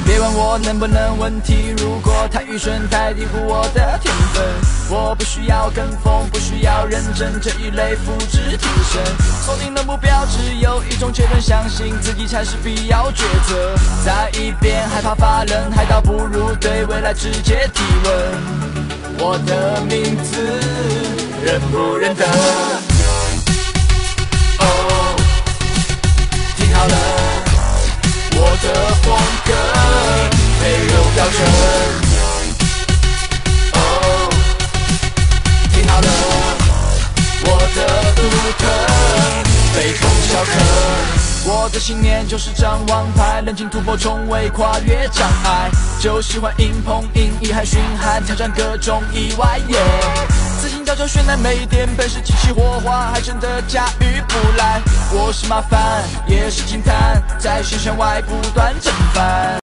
别问我能不能问题，如果太愚蠢太低估我的天分，我不需要跟风，不需要认真，这一类复制提升。锁定的目标只有一种阶段，相信自己才是必要抉择。再一遍害怕发冷，还倒不如对未来直接提问。我的名字认不认得？哦，听好了，我的风格没有标准。哦，听好了，我的独特非同小可。我的信念就是张王牌，冷静突破重围，跨越障碍，就喜欢硬碰硬，遗憾熏寒，挑战各种意外。自信造就绚烂美点，本事激起火花，还真的驾驭不来。我是麻烦，也是惊叹，在线上外不断征帆。